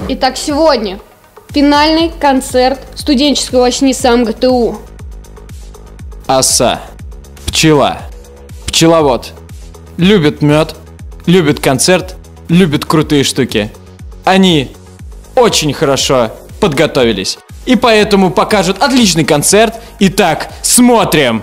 Итак, сегодня финальный концерт студенческого СНИ ГТУ. Оса, пчела, пчеловод. Любит мед, любит концерт, любит крутые штуки. Они очень хорошо подготовились и поэтому покажут отличный концерт. Итак, смотрим!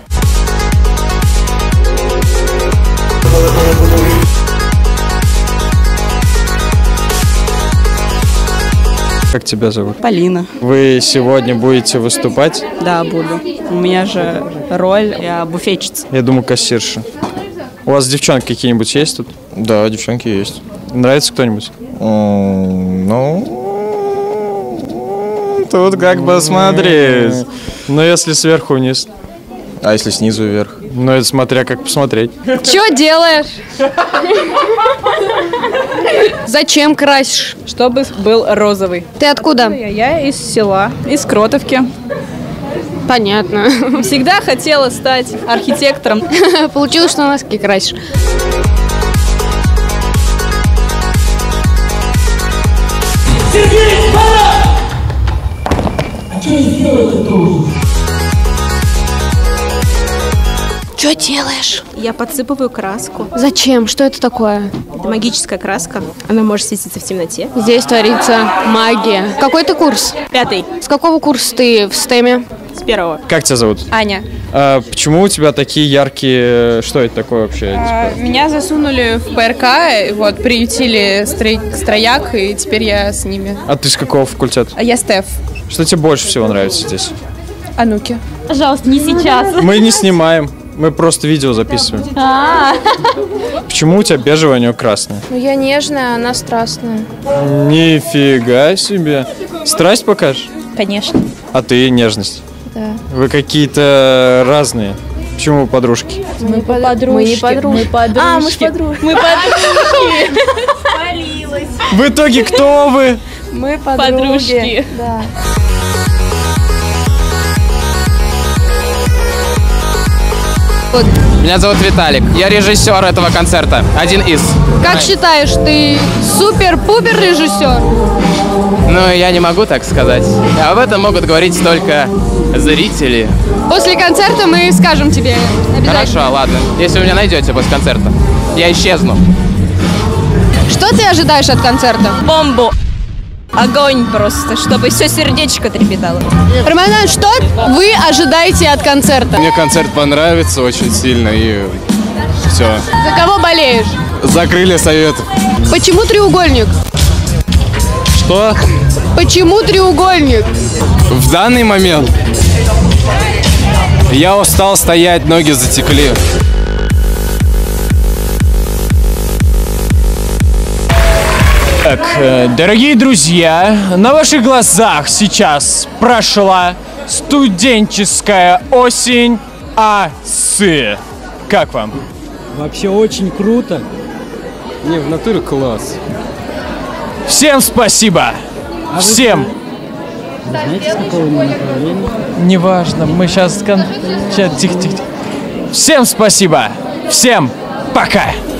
Как тебя зовут? Полина. Вы сегодня будете выступать? Да, буду. У меня же роль, я буфетчица. Я думаю, кассирша. У вас девчонки какие-нибудь есть тут? Да, девчонки есть. Нравится кто-нибудь? Ну, Тут как бы смотреть. Но если сверху вниз. а если снизу вверх? Ну, это смотря как посмотреть. Чё делаешь? Зачем красишь? Чтобы был розовый. Ты откуда? Я из села, из Кротовки. Понятно. Всегда хотела стать архитектором. Получилось, что носки красишь. Что делаешь? Я подсыпываю краску. Зачем? Что это такое? Это магическая краска. Она может светиться в темноте. Здесь творится магия. Какой ты курс? 5-й. С какого курса ты в стеме? С 1-го. Как тебя зовут? Аня. Почему у тебя такие яркие... Что это такое вообще? Меня засунули в ПРК, вот, приютили строяк, и теперь я с ними. А ты с какого факультета? А я Стеф. Что тебе больше всего нравится здесь? Ануки. Пожалуйста, не сейчас. Мы не снимаем, мы просто видео записываем. Почему у тебя бежевая, а у нее красная? Ну, я нежная, она страстная. Нифига себе. Страсть покажешь? Конечно. А ты нежность? Да. Вы какие-то разные. Почему вы подружки? Мы подружки. Мы не подружки. А, мы ж подружки. Мы подружки. Спалилась. В итоге кто вы? Мы Подружки. Да. Меня зовут Виталик. Я режиссер этого концерта. Один из. Как считаешь, ты супер-пупер режиссер? Ну, я не могу так сказать. Об этом могут говорить только зрители. После концерта мы скажем тебе обязательно. Хорошо, ладно. Если вы меня найдете после концерта, я исчезну. Что ты ожидаешь от концерта? Бомбу. Огонь просто, чтобы все сердечко трепетало. Роман, что вы ожидаете от концерта? Мне концерт понравится очень сильно и все. За кого болеешь? Закрыли совет. Почему треугольник? Что? Почему треугольник? В данный момент я устал стоять, ноги затекли. Так, дорогие друзья, на ваших глазах сейчас прошла студенческая осень осы. Как вам? Вообще очень круто. Не, в натуре класс. Всем спасибо! Всем! Знаете, с какого мы направления? Неважно, мы сейчас... Тихо. Всем спасибо! Всем пока!